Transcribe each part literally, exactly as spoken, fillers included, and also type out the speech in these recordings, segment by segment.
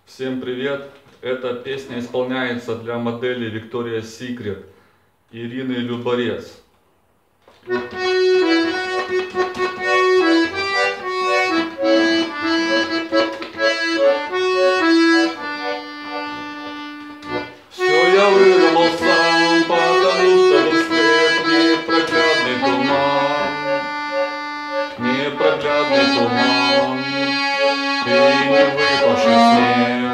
Всем привет! Эта песня исполняется для модели Victoria's Secret Ирины Люборец. Все я выдумал сам, потому что был свет, непроглядный туман, непроглядный туман и не выпавший снег.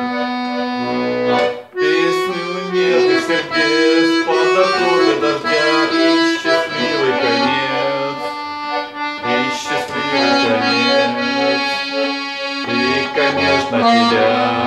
Песню нежных сердец под аккорды дождя и счастливый конец, и счастливый конец, и, конечно, тебя.